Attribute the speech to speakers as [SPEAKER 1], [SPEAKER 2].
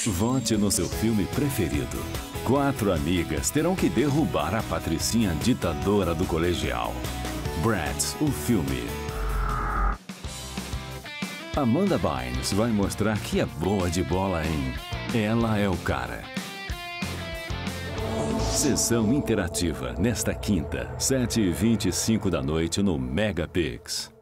[SPEAKER 1] Vote no seu filme preferido. 4 amigas terão que derrubar a patricinha ditadora do colegial. Bratz, o filme. Amanda Bynes vai mostrar que é boa de bola em Ela é o Cara. Sessão interativa nesta quinta, 7h25 da noite no Megapix.